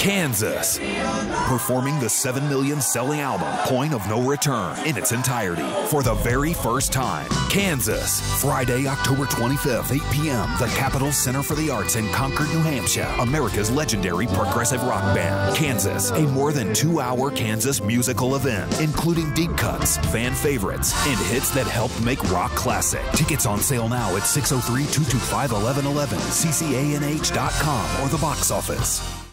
Kansas, performing the 7 million selling album Point of No Return in its entirety for the very first time. Kansas, Friday, October 25th, 8 p.m., the Capitol Center for the Arts in Concord, New Hampshire, America's legendary progressive rock band. Kansas, a more than 2-hour Kansas musical event, including deep cuts, fan favorites, and hits that helped make rock classic. Tickets on sale now at 603-225-1111, ccanh.com, or the box office.